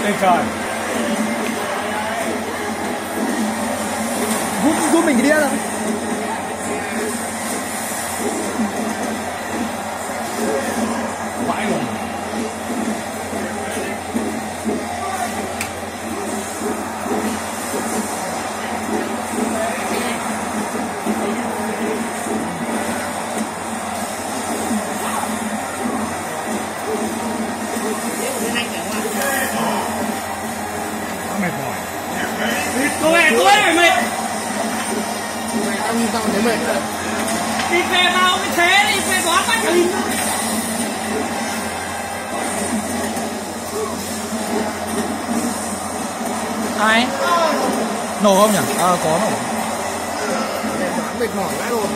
Ê trời. Giúp mình cái đĩa rồi. Vãi luôn. Mệt mỏi. Cô ơi mày. Mày ăn tao thấy mệt rồi. Đi về vào cái thế đi về đó bắt đi. Ai? Nổ không nhỉ? À, có nổ. Mệt mỏi quá rồi.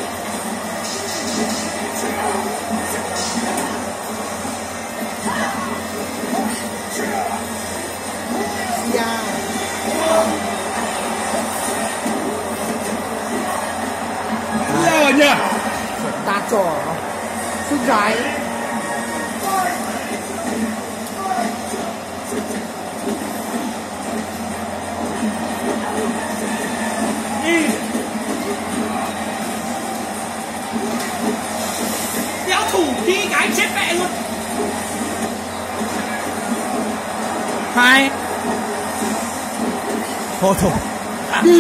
Giờ nhỉ. Ta trò sức gái. Đi. Đéo thủ đi cái chết mẹ luôn. Hai. Thôi thôi. Đi.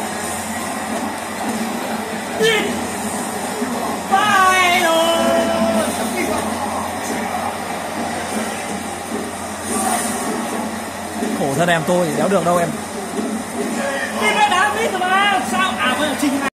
Bye rồi. Khổ thân em tôi, đéo được đâu em. Đi về đá biết rồi mà. Sao? À bây giờ Trinh